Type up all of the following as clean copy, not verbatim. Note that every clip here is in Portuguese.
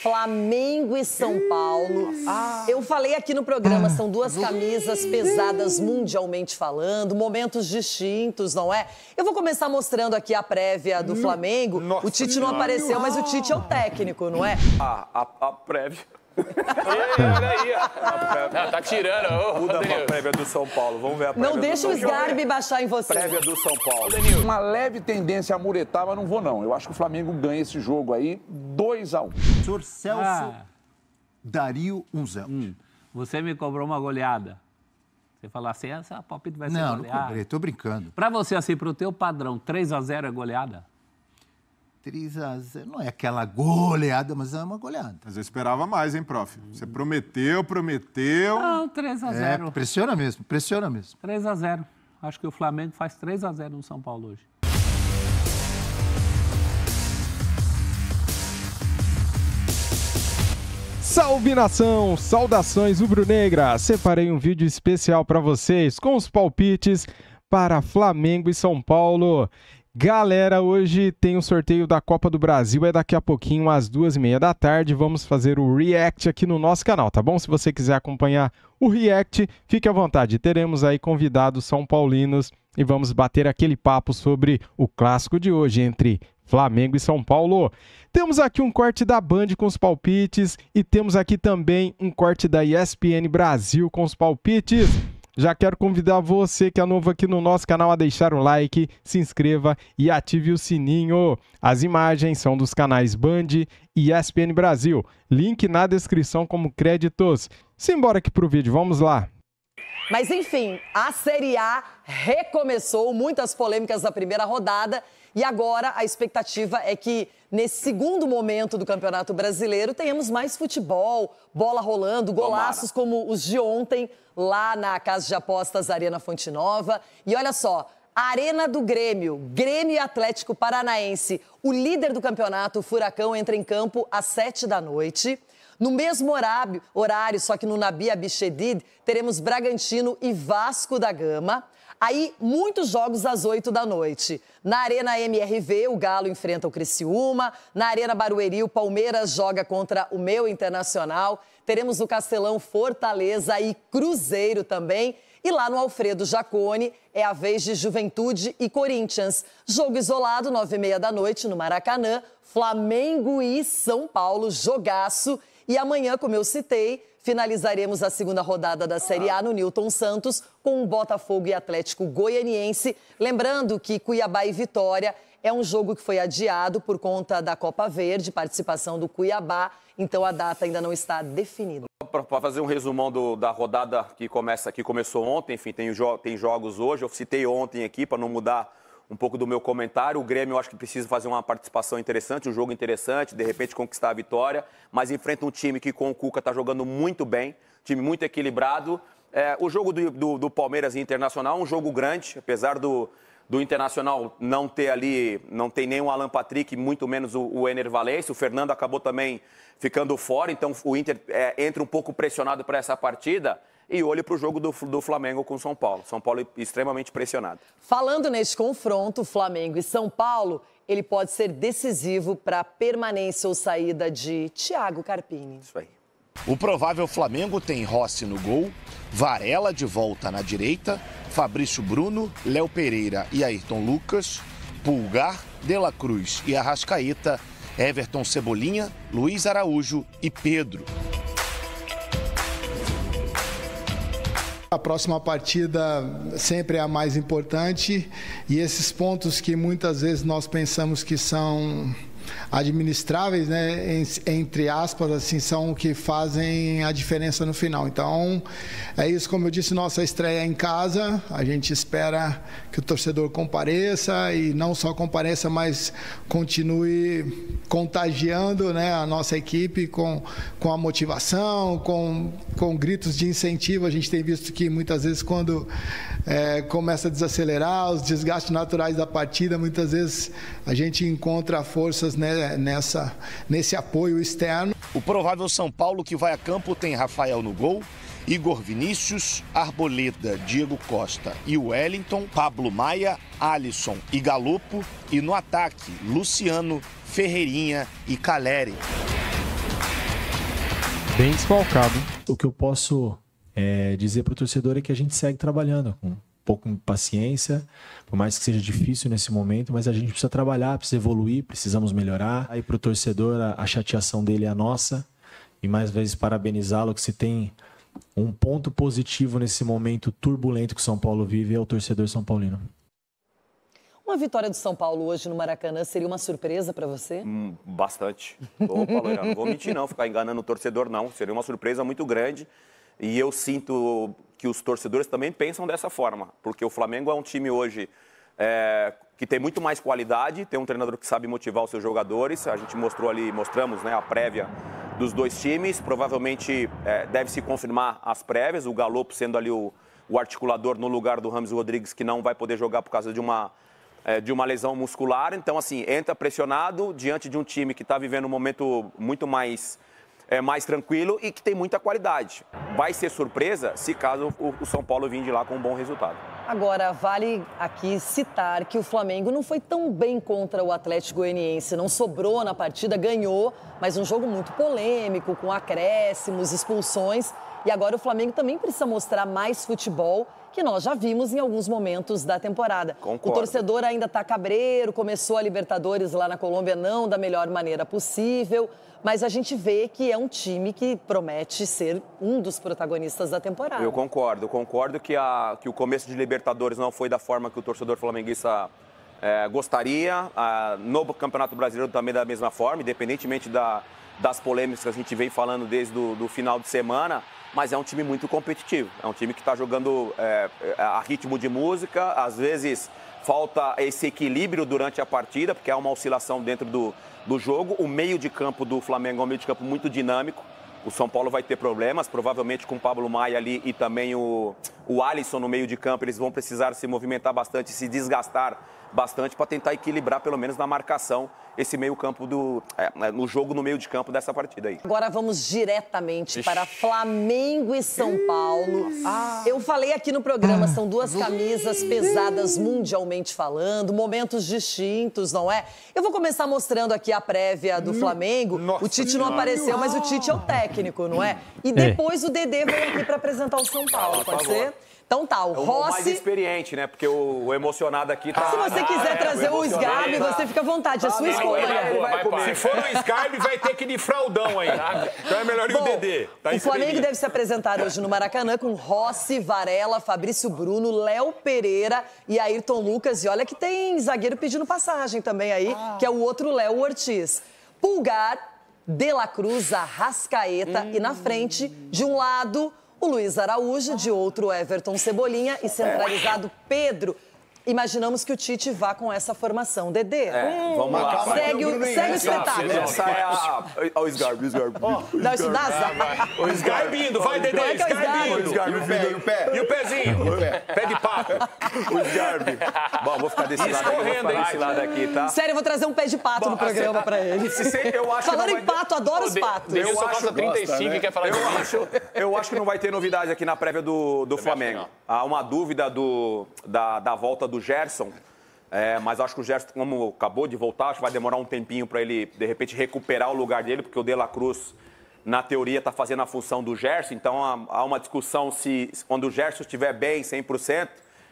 Flamengo e São Paulo. Eu falei aqui no programa, são duas camisas pesadas mundialmente falando, momentos distintos, não é? Eu vou começar mostrando aqui a prévia do Flamengo. O Tite não apareceu, mas o Tite é o técnico, não é? A prévia. Olha aí. Tá tirando. Muda pra prévia do São Paulo. Vamos ver a prévia. Não deixa o Sgarbi baixar em você. Prévia do São Paulo. Uma leve tendência a muretar, mas não vou não. Eu acho que o Flamengo ganha esse jogo aí 2-1. Senhor Celso Dario Unzel. Você me cobrou uma goleada. Você falar assim, essa palpite vai ser Não, goleada. não cobrei, tô brincando. Pra você, assim, pro teu padrão, 3-0 é goleada? 3-0, não é aquela goleada, mas é uma goleada. Mas eu esperava mais, hein, prof? Você prometeu. Não, 3-0. Pressiona mesmo. 3-0. Acho que o Flamengo faz 3-0 no São Paulo hoje. Salve, nação! Saudações rubro-negra! Separei um vídeo especial para vocês com os palpites para Flamengo e São Paulo. Galera, hoje tem o sorteio da Copa do Brasil, é daqui a pouquinho às 2h30 da tarde. Vamos fazer o react aqui no nosso canal, tá bom? Se você quiser acompanhar o react, fique à vontade. Teremos aí convidados são paulinos e vamos bater aquele papo sobre o clássico de hoje entre Flamengo e São Paulo. Temos aqui um corte da Band com os palpites e temos aqui também um corte da ESPN Brasil com os palpites. Já quero convidar você que é novo aqui no nosso canal a deixar o like, se inscreva e ative o sininho. As imagens são dos canais Band e ESPN Brasil. Link na descrição como créditos. Simbora aqui pro vídeo, vamos lá. Mas enfim, a Série A recomeçou, muitas polêmicas da primeira rodada. E agora a expectativa é que nesse segundo momento do Campeonato Brasileiro tenhamos mais futebol, bola rolando, golaços como os de ontem lá na Casa de Apostas Arena Fonte Nova. E olha só, a Arena do Grêmio e Atlético Paranaense, o líder do campeonato, o Furacão, entra em campo às 19h. No mesmo horário, só que no Nabi Abichedid, teremos Bragantino e Vasco da Gama. Aí, muitos jogos às 20h. Na Arena MRV, o Galo enfrenta o Criciúma. Na Arena Barueri, o Palmeiras joga contra o Meu Internacional. Teremos o Castelão, Fortaleza e Cruzeiro também. E lá no Alfredo Jaconi, é a vez de Juventude e Corinthians. Jogo isolado, 21h30 no Maracanã. Flamengo e São Paulo, jogaço. E amanhã, como eu citei, finalizaremos a segunda rodada da Série A no Newton Santos com o Botafogo e Atlético Goianiense. Lembrando que Cuiabá e Vitória é um jogo que foi adiado por conta da Copa Verde, participação do Cuiabá, então a data ainda não está definida. Para fazer um resumão da rodada que começou ontem, enfim, tem jogos hoje. Eu citei ontem aqui para não mudar um pouco do meu comentário. O Grêmio, eu acho que precisa fazer uma participação interessante, um jogo interessante, de repente conquistar a vitória, mas enfrenta um time que com o Cuca está jogando muito bem, time muito equilibrado. O jogo do Palmeiras e Internacional é um jogo grande, apesar do Internacional não tem nem o Alan Patrick, muito menos o Ener Valencia. O Fernando acabou também ficando fora, então o Inter entra um pouco pressionado para essa partida. E olho para o jogo do Flamengo com o São Paulo. São Paulo extremamente pressionado. Falando neste confronto, Flamengo e São Paulo, ele pode ser decisivo para a permanência ou saída de Thiago Carpini. Isso aí. O provável Flamengo tem Rossi no gol, Varela de volta na direita, Fabrício Bruno, Léo Pereira e Ayrton Lucas, Pulgar, De La Cruz e Arrascaeta, Everton Cebolinha, Luiz Araújo e Pedro. A próxima partida sempre é a mais importante e esses pontos que muitas vezes nós pensamos que são administráveis, né, entre aspas, assim, são o que fazem a diferença no final. Então, é isso, como eu disse, nossa estreia em casa, a gente espera que o torcedor compareça e não só compareça, mas continue contagiando, né, a nossa equipe com a motivação, com gritos de incentivo. A gente tem visto que muitas vezes quando começa a desacelerar, os desgastes naturais da partida, muitas vezes a gente encontra forças, né, nesse apoio externo. O provável São Paulo que vai a campo tem Rafael no gol, Igor Vinícius, Arboleda, Diego Costa e Wellington, Pablo Maia, Alisson e Galopo, e no ataque Luciano, Ferreirinha e Caleri. bem desfalcado. O que eu posso dizer para o torcedor é que a gente segue trabalhando com um pouco de paciência, por mais que seja difícil nesse momento, mas a gente precisa trabalhar, precisa evoluir, precisamos melhorar. Aí para o torcedor, a chateação dele é a nossa, e mais vezes parabenizá-lo, que se tem um ponto positivo nesse momento turbulento que o São Paulo vive, é o torcedor são paulino. Uma vitória do São Paulo hoje no Maracanã seria uma surpresa para você? Bastante. Não vou mentir não, ficar enganando o torcedor não. Seria uma surpresa muito grande. E eu sinto que os torcedores também pensam dessa forma. Porque o Flamengo é um time hoje que tem muito mais qualidade, tem um treinador que sabe motivar os seus jogadores. A gente mostramos a prévia dos dois times. Provavelmente deve se confirmar as prévias. O Galo sendo ali o articulador no lugar do James Rodrigues, que não vai poder jogar por causa de uma lesão muscular. Então, assim, entra pressionado diante de um time que está vivendo um momento muito mais tranquilo e que tem muita qualidade. Vai ser surpresa se caso o São Paulo vir de lá com um bom resultado. Agora, vale aqui citar que o Flamengo não foi tão bem contra o Atlético Goianiense. Não sobrou na partida, ganhou, mas um jogo muito polêmico, com acréscimos, expulsões. E agora o Flamengo também precisa mostrar mais futebol, que nós já vimos em alguns momentos da temporada. Concordo. O torcedor ainda está cabreiro, começou a Libertadores lá na Colômbia não da melhor maneira possível, mas a gente vê que é um time que promete ser um dos protagonistas da temporada. Eu concordo que o começo de Libertadores não foi da forma que o torcedor flamenguista gostaria. No Campeonato Brasileiro também da mesma forma, independentemente das polêmicas que a gente vem falando desde o final de semana. Mas é um time muito competitivo, é um time que está jogando a ritmo de música, às vezes falta esse equilíbrio durante a partida, porque há uma oscilação dentro do jogo. O meio de campo do Flamengo é um meio de campo muito dinâmico, o São Paulo vai ter problemas, provavelmente com o Pablo Maia ali e também o Alisson no meio de campo, eles vão precisar se movimentar bastante, se desgastar bastante para tentar equilibrar, pelo menos na marcação, esse meio campo no jogo no meio de campo dessa partida aí. Agora vamos diretamente para Flamengo e São Paulo. Eu falei aqui no programa, são duas camisas pesadas mundialmente falando, momentos distintos, não é? Eu vou começar mostrando aqui a prévia do Flamengo. O Tite não apareceu, mas o Tite é o técnico, não é? E depois o Dedê vem aqui para apresentar o São Paulo, pode ser? Então tá, o Rossi... mais experiente, né? Porque o emocionado aqui tá... Se você quiser trazer o Sgarbi, você fica à vontade, é sua escolha. Se for o Sgarbi, vai ter que ir de fraldão aí. Então é melhor ir o Dedê. O Flamengo deve se apresentar hoje no Maracanã com Rossi, Varela, Fabrício Bruno, Léo Pereira e Ayrton Lucas. E olha que tem zagueiro pedindo passagem também aí, que é o outro Léo Ortiz. Pulgar, De La Cruz, Arrascaeta e na frente, de um lado... o Luiz Araújo, de outro Everton Cebolinha e centralizado Pedro. Imaginamos que o Tite vá com essa formação. Dedê, vamos lá. Segue o espetáculo. Essa é o Sgarbi. Não, isso dá azar. O Sgarbi indo, vai, Dedê, O Sgarbi vindo. E o pé? E o pezinho? Pé de pato. O Sgarbi. Bom, vou ficar desse lado aqui, tá? Sério, eu vou trazer um pé de pato no programa pra ele. Falando em pato, adoro os patos. Eu acho 35 e quer falar eu acho que não vai ter novidade aqui na prévia do Flamengo. Há uma dúvida da volta do Gerson, mas acho que o Gerson, como acabou de voltar, acho que vai demorar um tempinho para ele, de repente, recuperar o lugar dele, porque o De La Cruz, na teoria, está fazendo a função do Gerson, então há uma discussão se, quando o Gerson estiver bem, 100%,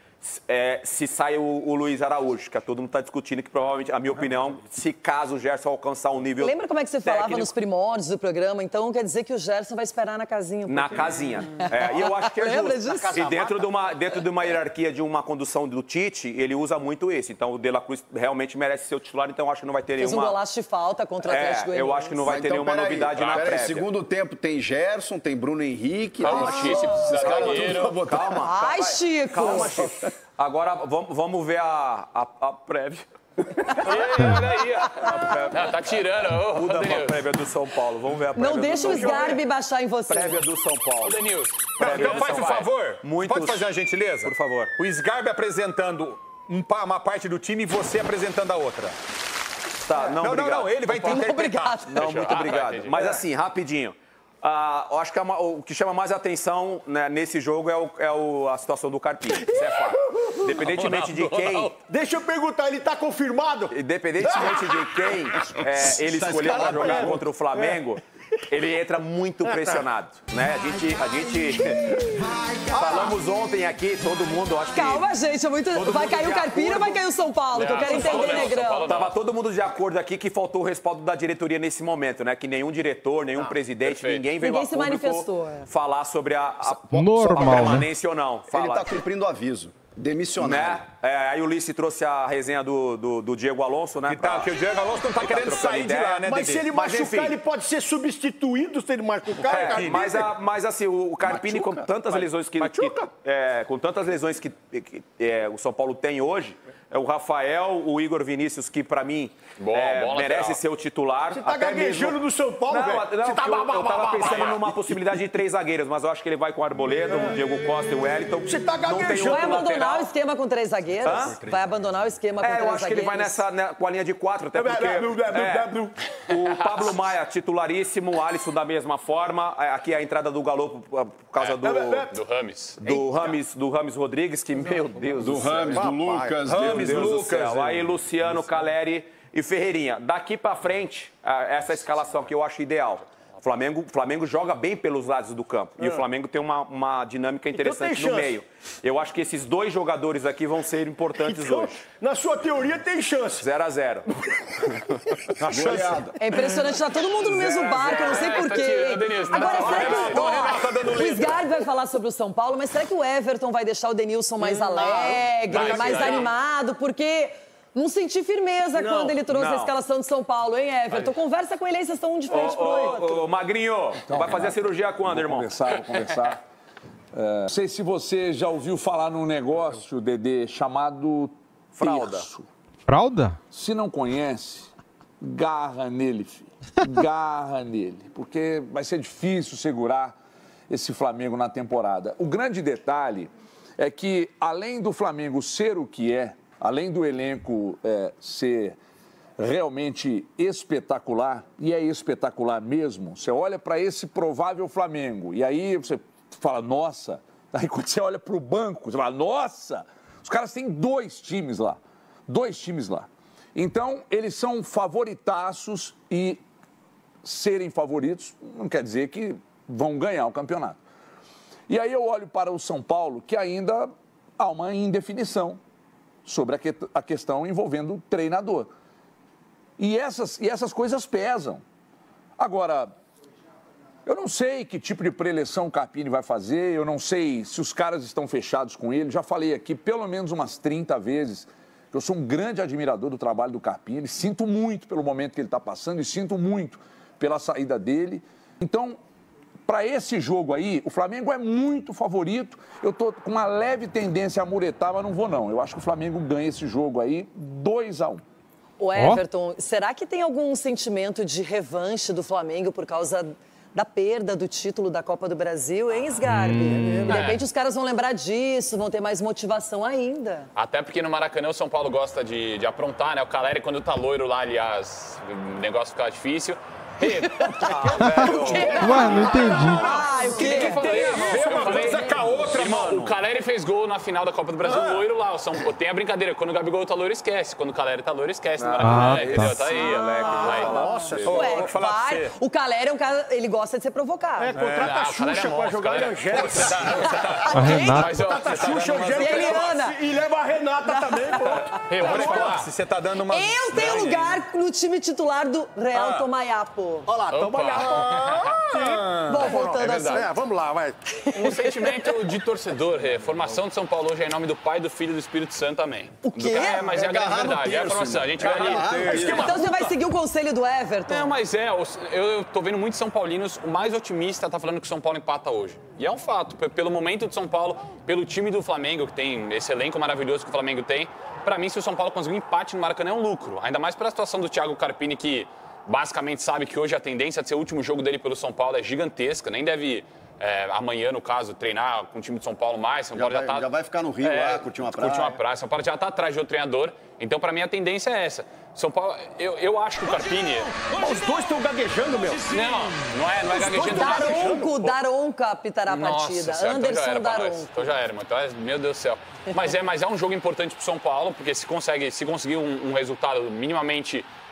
se sai o Luiz Araújo, que todo mundo está discutindo, que provavelmente, a minha opinião, se caso o Gerson alcançar um nível Lembra como é que você técnico, falava nos primórdios do programa? Então quer dizer que o Gerson vai esperar na casinha. Na casinha. E eu acho que é Lembra justo. disso? E dentro de uma hierarquia de uma condução do Tite, ele usa muito isso. Então o De La Cruz realmente merece ser o titular, então eu acho que não vai ter Fez nenhuma... um golaço de falta contra o Atlético Goianiense. Eu acho que não vai ter nenhuma novidade na prévia. Segundo tempo tem Gerson, tem Bruno Henrique... Calma, Chico. Calma. Ai, Chico. Calma, Chico. Agora, vamos ver a prévia. Olha aí. Tá tirando. Muda a prévia do São Paulo. Vamos ver a prévia Não deixa o Sgarbi baixar em você. Prévia do São Paulo. Denilson. Então faz um favor. Muitos... Pode fazer uma gentileza? Por favor. O Sgarbi apresentando uma parte do time e você apresentando a outra. Tá, Não, ele vai interpretar. Não, muito obrigado. Mas assim, rapidinho. Eu acho que o que chama mais atenção, né, nesse jogo é a situação do Carpini. Isso é fato. Independentemente de quem... Deixa eu perguntar, ele tá confirmado? Independentemente de quem ele escolheu para jogar contra o Flamengo, ele entra muito pressionado, né? A gente falamos ontem aqui, todo mundo, acho que... Calma, gente, vai cair o Carpini ou vai cair o São Paulo? Que eu quero entender, Negrão. Tava todo mundo de acordo aqui que faltou o respaldo da diretoria nesse momento, né? Que nenhum diretor, nenhum presidente, ninguém veio a se manifestou, falar sobre a permanência ou não. Ele está cumprindo o aviso. Demissionário. Né? Aí o Ulisses trouxe a resenha do Diego Alonso, né? Que o Diego Alonso não tá querendo sair de lá, né, Mas se ele machucar, ele pode ser substituído se ele machucar. Mas assim, o Carpini, com tantas lesões que o São Paulo tem hoje, o Rafael, o Igor Vinícius, que pra mim merece ser o titular. Você tá gaguejando do São Paulo, velho? Eu tava pensando numa possibilidade de 3 zagueiros, mas eu acho que ele vai com o Arboleda, o Diego Costa e o Wellington. Você tá gaguejando. Vai abandonar o esquema com 3 zagueiros? Vai abandonar o esquema com 3 zagueiros? Eu acho que ele vai com a linha de 4, até porque o Pablo Maia, titularíssimo, o Alisson da mesma forma. Aqui a entrada do Galo por causa do Rames. Do Rames Rodrigues, que, meu Deus do Rames, do Lucas. Lucas. Aí Luciano, Caleri e Ferreirinha. Daqui pra frente, essa escalação que eu acho ideal. O Flamengo joga bem pelos lados do campo. E o Flamengo tem uma dinâmica interessante no meio. Eu acho que esses 2 jogadores aqui vão ser importantes hoje. Na sua teoria, tem chance. 0-0. É impressionante, tá todo mundo no mesmo barco, eu não sei porquê. Agora, será que o Sgarbi vai falar sobre o São Paulo, mas será que o Everton vai deixar o Denilson mais alegre, mais animado? Porque... não senti firmeza quando ele trouxe a escalação de São Paulo, hein, Everton? Conversa com ele aí, vocês estão um de frente pro outro. Magrinho, vai fazer a cirurgia quando, irmão? Vou conversar. Não sei se você já ouviu falar num negócio, Dedê, chamado fralda. Fralda? Se não conhece, garra nele, filho. Garra nele. Porque vai ser difícil segurar esse Flamengo na temporada. O grande detalhe é que, além do Flamengo ser o que é, além do elenco ser realmente espetacular, e é espetacular mesmo, você olha para esse provável Flamengo, e aí você fala, nossa, aí quando você olha para o banco, você fala, nossa, os caras têm 2 times lá, 2 times lá. Então, eles são favoritaços e serem favoritos não quer dizer que vão ganhar o campeonato. E aí eu olho para o São Paulo, que ainda há uma indefinição sobre a questão envolvendo o treinador. E essas coisas pesam. Agora, eu não sei que tipo de preleção o Carpini vai fazer, eu não sei se os caras estão fechados com ele. Já falei aqui pelo menos umas 30 vezes que eu sou um grande admirador do trabalho do Carpini, sinto muito pelo momento que ele está passando e sinto muito pela saída dele. Então, para esse jogo aí, o Flamengo é muito favorito. Eu estou com uma leve tendência a muretar, mas não vou não. Eu acho que o Flamengo ganha esse jogo aí 2-1. O Everton, será que tem algum sentimento de revanche do Flamengo por causa da perda do título da Copa do Brasil, hein, Sgarbi? De repente os caras vão lembrar disso, vão ter mais motivação ainda. Até porque no Maracanã o São Paulo gosta de aprontar, né? O Caleri, quando tá loiro lá, aliás, o negócio fica difícil. Mano, não entendi. O que tem a ver uma coisa com a outra, irmão? O Caleri fez gol na final da Copa do Brasil, loiro lá. Tem a brincadeira, quando o Gabigol tá loiro, esquece. Quando o Caleri tá loiro, esquece. No Maracanã, entendeu? Tá aí, Nossa, o Caleri é um cara, ele gosta de ser provocado. Contrata a Xuxa pra jogar o Angélica. A Renata. Xuxa, Angélica e leva a Renata também, pô. Se você tá dando uma... Eu tenho lugar no time titular do Real Tomayapo. Olha lá, Bom, voltando assim. Vamos lá, vai. Um sentimento de torcedor, formação de São Paulo hoje é em nome do Pai, do Filho e do Espírito Santo também. O quê? Mas é a grande verdade, é a formação. A gente vai ali. Então você vai seguir o conselho do Everton? Não, mas eu tô vendo muitos São Paulinos, o mais otimista tá falando que o São Paulo empata hoje. E é um fato, pelo momento do São Paulo, pelo time do Flamengo, que tem esse elenco maravilhoso que o Flamengo tem, pra mim, se o São Paulo conseguir um empate no Maracanã é um lucro. Ainda mais pela situação do Thiago Carpini, que basicamente sabe que hoje a tendência de ser o último jogo dele pelo São Paulo é gigantesca, nem deve amanhã, no caso, treinar com o time de São Paulo mais. São Paulo já vai ficar no Rio lá, curtir uma praia. São Paulo já está atrás de outro treinador, então para mim a tendência é essa. São Paulo, eu acho que o Carpini... Os dois estão gaguejando, meu. Não é gaguejando. Daronca apitará a partida. Senhora, Anderson Daronca. Então já era, meu Deus do céu. Mas é um jogo importante pro São Paulo, porque se conseguir um resultado minimamente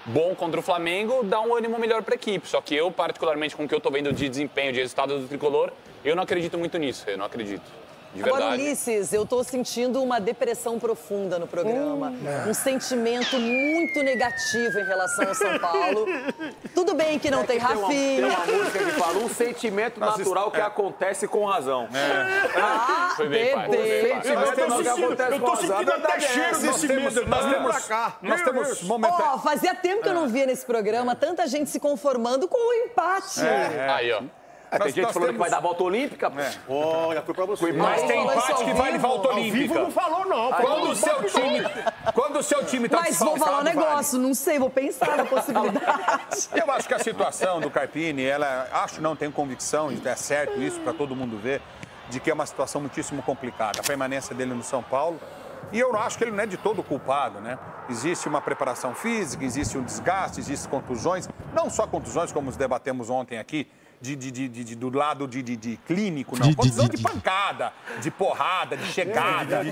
bom contra o Flamengo, dá um ânimo melhor para a equipe. Só que eu, particularmente, com o que eu estou vendo de desempenho, de resultado do Tricolor, eu não acredito muito nisso, eu não acredito. De verdade. Agora, Ulisses, eu estou sentindo uma depressão profunda no programa. Um sentimento muito negativo em relação ao São Paulo. Tudo bem que não tem Rafinha. Tem uma música que fala um sentimento natural que acontece com razão. Foi bem, pai. Eu tô sentindo até cheiro desse medo. Nós temos momentos... Ó, fazia tempo que eu não via nesse programa tanta gente se conformando com o empate. Aí, ó. Tem gente falando que vai dar volta olímpica. Olha, foi pra você. Mas tem empate que vale volta olímpica. Ao vivo não falou, não. Quando o seu time tá Mas vou falar um negócio, não sei, vou pensar na possibilidade. Eu acho que a situação do Carpini, não tenho convicção, é certo isso, para todo mundo ver, de que é uma situação muitíssimo complicada. A permanência dele no São Paulo. E eu acho que ele não é de todo culpado, né? Existe uma preparação física, existe um desgaste, existem contusões. Não só contusões, como debatemos ontem aqui, do lado de clínico, não. Condição de pancada, de porrada, de chegada.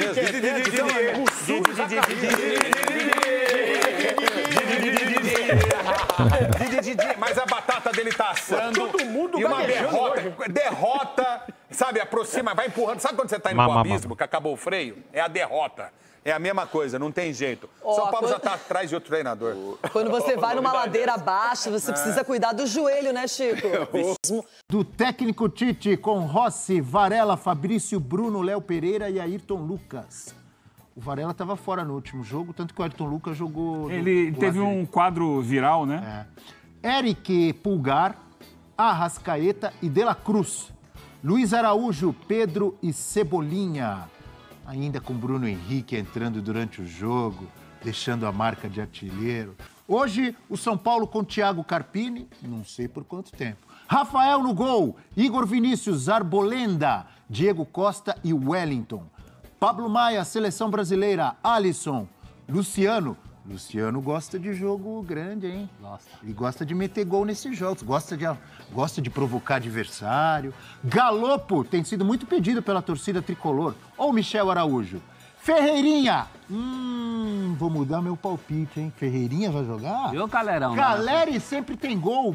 Mas a batata dele tá assando. Todo mundo e uma derrota, sabe, aproxima, vai empurrando. Sabe quando você tá indo pro abismo, que acabou o freio? É a derrota. É a mesma coisa, não tem jeito. São Paulo já tá atrás de outro treinador. Quando você vai numa ladeira abaixo, você precisa cuidar do joelho, né, Chico? Do técnico Tite, com Rossi, Varela, Fabrício, Bruno, Léo Pereira e Ayrton Lucas. O Varela estava fora no último jogo, tanto que o Ayrton Lucas jogou... Ele teve um quadro viral, né? Eric Pulgar, Arrascaeta e De La Cruz. Luiz Araújo, Pedro e Cebolinha. Ainda com Bruno Henrique entrando durante o jogo, deixando a marca de artilheiro. Hoje, o São Paulo com Thiago Carpini, não sei por quanto tempo. Rafael no gol, Igor Vinícius, Arbolenda, Diego Costa e Wellington. Pablo Maia, Seleção Brasileira, Alisson, Luciano. Luciano gosta de jogo grande, hein? Ele gosta de meter gol nesses jogos, gosta de provocar adversário. Galopo tem sido muito pedido pela torcida tricolor. Ou Michel Araújo. Ferreirinha. Vou mudar meu palpite, hein? Ferreirinha vai jogar? Viu, Calerão? Caleri sempre tem gol.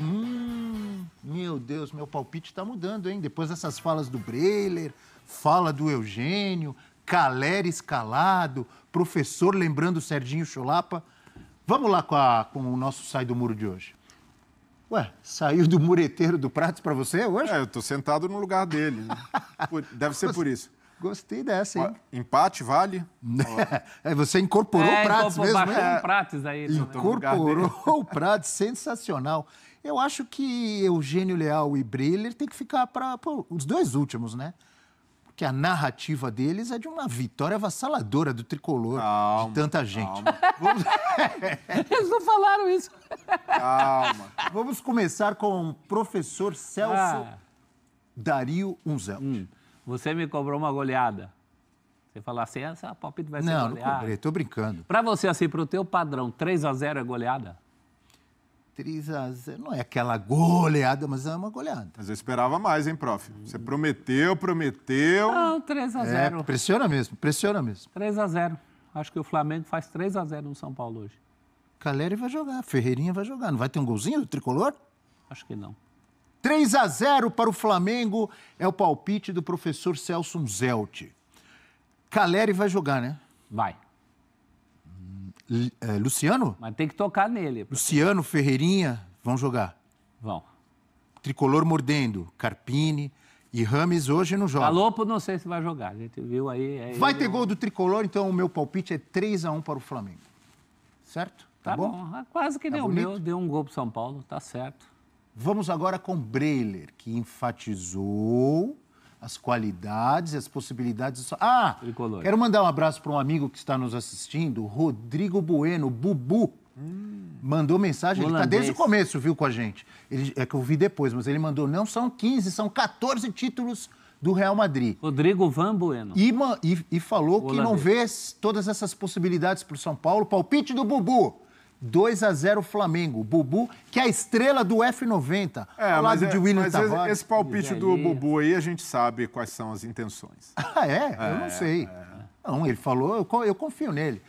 Meu Deus, meu palpite tá mudando, hein? Depois dessas falas do Breiler, fala do Eugênio, Caleri escalado, professor lembrando o Serginho Chulapa. Vamos lá com o nosso Sai do Muro de hoje. Ué, saiu do mureteiro do Pratos para você hoje? Eu tô sentado no lugar dele. Né? Deve ser por isso. Gostei dessa, hein? Empate vale? Você incorporou o Pratos mesmo, né? Pratos aí. Incorporou o Pratos, sensacional. Eu acho que Eugênio Leal e Breiler tem que ficar para os dois últimos, né? Porque a narrativa deles é de uma vitória avassaladora do tricolor, de tanta gente. Eles não falaram isso. Calma. Vamos começar com o professor Celso Dario Unzelt. Você me cobrou uma goleada. Você falar assim, essa palpite vai ser goleada. Não cobrei, tô brincando. Pra você, assim, pro teu padrão, 3-0 é goleada? 3-0, não é aquela goleada, mas é uma goleada. Mas eu esperava mais, hein, prof? Você prometeu. Não, 3-0. Pressiona mesmo. 3-0. Acho que o Flamengo faz 3-0 no São Paulo hoje. Caleri vai jogar, Ferreirinha vai jogar. Não vai ter um golzinho do tricolor? Acho que não. 3-0 para o Flamengo é o palpite do professor Celso Unzelt. Caleri vai jogar, né? Vai. Luciano? Mas tem que tocar nele. Luciano, Ferreirinha, vão jogar. Vão. Tricolor mordendo, Carpini e Rames hoje não joga. Galopo não sei se vai jogar, a gente viu aí. Vai ter gol do Tricolor, então o meu palpite é 3-1 para o Flamengo. Certo? Tá bom. Quase que nem o meu, deu um gol pro São Paulo, tá certo. Vamos agora com Breiler, que enfatizou as qualidades e as possibilidades. Tricolor. Quero mandar um abraço para um amigo que está nos assistindo, Rodrigo Bueno, Bubu. Mandou mensagem, ele está desde o começo, viu, com a gente. É que eu vi depois, mas ele mandou, não são 15, são 14 títulos do Real Madrid. Rodrigo Van Bueno. E falou que não vê todas essas possibilidades para o São Paulo. Palpite do Bubu. 2-0 Flamengo. Bubu, que é a estrela do F90. Ao lado de William Tavares. Esse palpite do Bubu aí, a gente sabe quais são as intenções. Eu não sei. Não, ele falou, eu confio nele.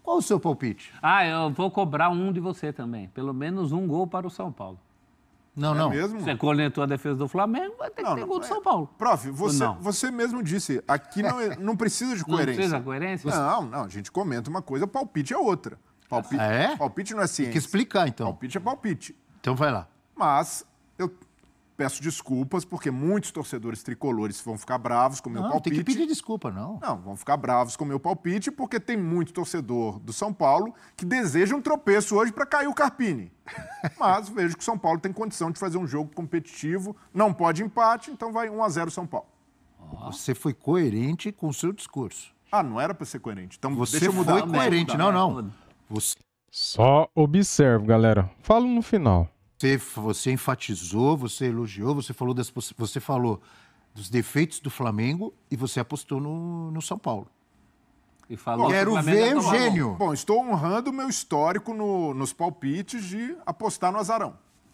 Qual o seu palpite? Eu vou cobrar um de você também. Pelo menos um gol para o São Paulo. Não. Mesmo? Você cornetou a defesa do Flamengo, vai ter que ter gol do São Paulo. Prof, você mesmo disse, aqui não precisa de coerência. Não precisa de coerência? Não, a gente comenta uma coisa, palpite é outra. Palpite não é ciência. Tem que explicar, então. Palpite é palpite. Então vai lá. Mas eu peço desculpas, porque muitos torcedores tricolores vão ficar bravos com o meu palpite. Não, tem que pedir desculpa, não. Não, vão ficar bravos com o meu palpite, porque tem muito torcedor do São Paulo que deseja um tropeço hoje para cair o Carpini. Mas vejo que o São Paulo tem condição de fazer um jogo competitivo, não pode empate, então vai 1-0 São Paulo. Você foi coerente com o seu discurso. Não era para ser coerente. Então você deixa eu mudar. Foi coerente, não. Só observe, galera. Falo no final. Você enfatizou, você elogiou, você falou dos defeitos do Flamengo e você apostou no São Paulo. E falou Quero ver o gênio. Bom, estou honrando o meu histórico nos palpites de apostar no azarão.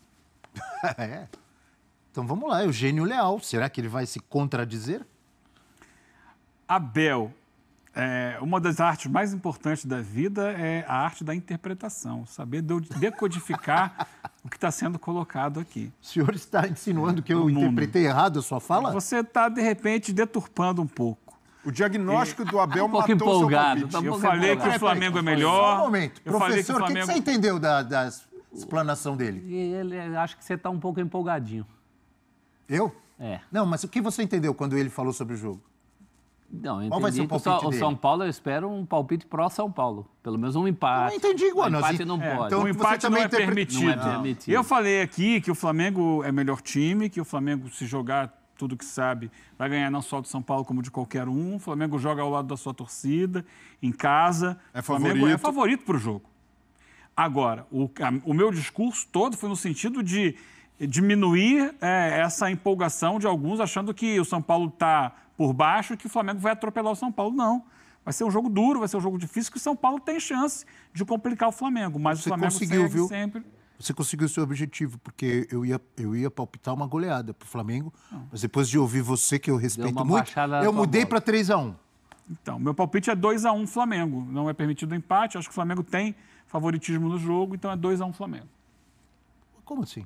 Então vamos lá, Eugênio Leal. Será que ele vai se contradizer? Abel, uma das artes mais importantes da vida é a arte da interpretação, saber decodificar o que está sendo colocado aqui. O senhor está insinuando que eu interpretei errado a sua fala? Você está, de repente, deturpando um pouco. O diagnóstico do Abel matou o seu palpite. Eu falei que o Flamengo é melhor. Só um momento. Professor, o que você entendeu da explanação dele? Acho que você está um pouco empolgadinho. Eu? É. Não, mas o que você entendeu quando ele falou sobre o jogo? Não, eu Qual vai ser o palpite dele? O São Paulo, eu espero um palpite pró-São Paulo. Pelo menos um empate. Eu não entendi igual. Um empate não pode. Então, o empate não é permitido. Não é permitido. Eu falei aqui que o Flamengo é melhor time, que o Flamengo, se jogar tudo que sabe, vai ganhar não só do São Paulo, como de qualquer um. O Flamengo joga ao lado da sua torcida, em casa. O Flamengo é favorito para o jogo. Agora, o meu discurso todo foi no sentido de diminuir essa empolgação de alguns achando que o São Paulo está por baixo e que o Flamengo vai atropelar o São Paulo. Não. Vai ser um jogo duro, vai ser um jogo difícil, que o São Paulo tem chance de complicar o Flamengo. Mas o Flamengo segue sempre... Você conseguiu o seu objetivo, porque eu ia palpitar uma goleada pro Flamengo, mas depois de ouvir você, que eu respeito muito, eu mudei para 3-1. Então, meu palpite é 2-1 Flamengo. Não é permitido empate, acho que o Flamengo tem favoritismo no jogo, então é 2-1 Flamengo. Como assim?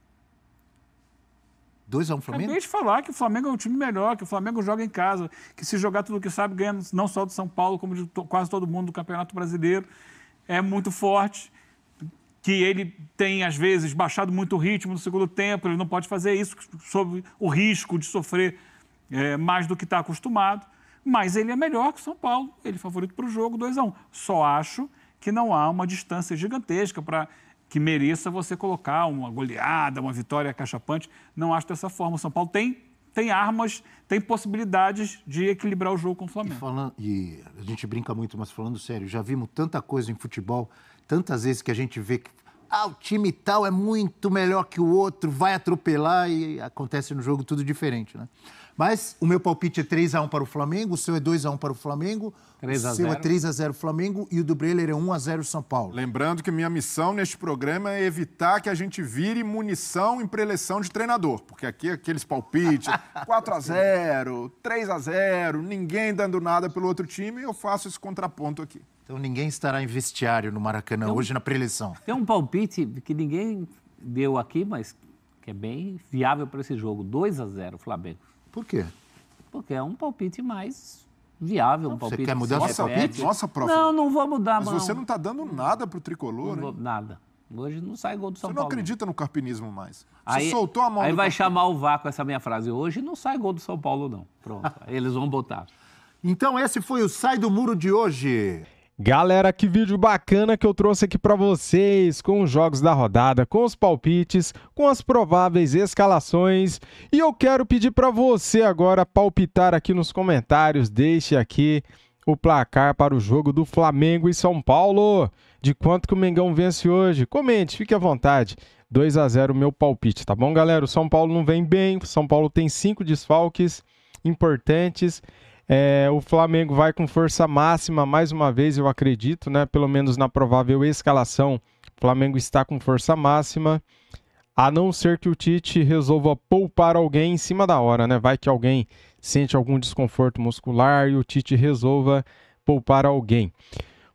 2-1 Flamengo? Acabei de falar que o Flamengo é um time melhor, que o Flamengo joga em casa, que se jogar tudo o que sabe, ganha não só do São Paulo, como de quase todo mundo do Campeonato Brasileiro. É muito forte, que ele tem, às vezes, baixado muito o ritmo no segundo tempo, ele não pode fazer isso sob o risco de sofrer mais do que está acostumado, mas ele é melhor que o São Paulo, ele é favorito para o jogo 2-1. Só acho que não há uma distância gigantesca para que mereça você colocar uma goleada, uma vitória cachapante. Não acho dessa forma. O São Paulo tem armas, tem possibilidades de equilibrar o jogo com o Flamengo. E a gente brinca muito, mas falando sério, já vimos tanta coisa em futebol, tantas vezes que a gente vê que o time tal é muito melhor que o outro, vai atropelar e acontece no jogo tudo diferente, né? Mas o meu palpite é 3-1 para o Flamengo, o seu é 2-1 para o Flamengo, o seu é 3-0 Flamengo e o do Breler é 1-0 São Paulo. Lembrando que minha missão neste programa é evitar que a gente vire munição em preleção de treinador, porque aqui aqueles palpites, 4-0, 3-0, ninguém dando nada pelo outro time, eu faço esse contraponto aqui. Então ninguém estará em vestiário no Maracanã hoje na preleção. Tem um palpite que ninguém deu aqui, mas que é bem viável para esse jogo, 2-0 Flamengo. Por quê? Porque é um palpite mais viável, um palpite... Você quer mudar o seu palpite? Nossa, prof. Não vou mudar, mas você não está dando nada pro tricolor, né? Nada. Hoje não sai gol do São Paulo. Você não acredita no carpinismo mais. Você aí, soltou a mão aí do vai Carpini. chamar o vácuo essa minha frase. Hoje não sai gol do São Paulo, não. Pronto, aí eles vão botar. Então esse foi o Sai do Muro de hoje. Galera, que vídeo bacana que eu trouxe aqui para vocês, com os jogos da rodada, com os palpites, com as prováveis escalações. E eu quero pedir para você agora palpitar aqui nos comentários, deixe aqui o placar para o jogo do Flamengo e São Paulo. De quanto que o Mengão vence hoje? Comente, fique à vontade. 2-0 o meu palpite, tá bom, galera? O São Paulo não vem bem, o São Paulo tem 5 desfalques importantes. O Flamengo vai com força máxima, mais uma vez eu acredito, né? Pelo menos na provável escalação, o Flamengo está com força máxima, a não ser que o Tite resolva poupar alguém em cima da hora, né? Vai que alguém sente algum desconforto muscular e o Tite resolva poupar alguém.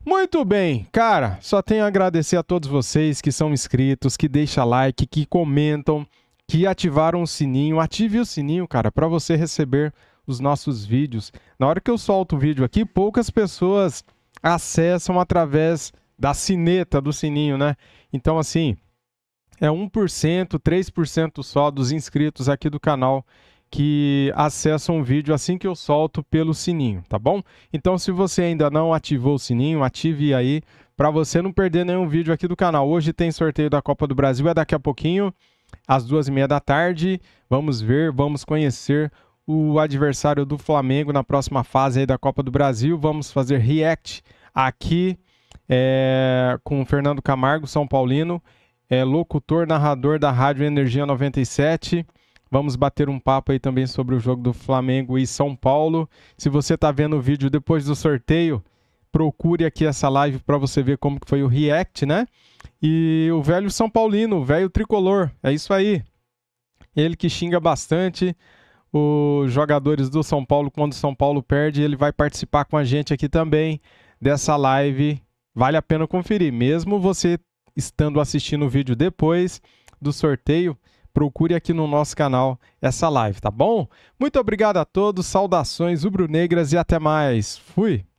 Muito bem, cara, só tenho a agradecer a todos vocês que são inscritos, que deixam like, que comentam, que ativaram o sininho. Ative o sininho, cara, para você receber os nossos vídeos. Na hora que eu solto o vídeo aqui, poucas pessoas acessam através da sineta do sininho, né? Então, assim, é 1%, 3% só dos inscritos aqui do canal que acessam o vídeo assim que eu solto pelo sininho, tá bom? Então, se você ainda não ativou o sininho, ative aí para você não perder nenhum vídeo aqui do canal. Hoje tem sorteio da Copa do Brasil, é daqui a pouquinho, às 2h30 da tarde. Vamos ver, vamos conhecer o adversário do Flamengo na próxima fase aí da Copa do Brasil. Vamos fazer react aqui com o Fernando Camargo, São Paulino, locutor, narrador da Rádio Energia 97. Vamos bater um papo aí também sobre o jogo do Flamengo e São Paulo. Se você está vendo o vídeo depois do sorteio, procure aqui essa live para você ver como que foi o react, né? E o velho São Paulino, o velho tricolor, é isso aí. Ele que xinga bastante os jogadores do São Paulo quando o São Paulo perde, ele vai participar com a gente aqui também dessa live. Vale a pena conferir, mesmo você estando assistindo o vídeo depois do sorteio, procure aqui no nosso canal essa live, tá bom? Muito obrigado a todos, saudações rubro-negras e até mais. Fui!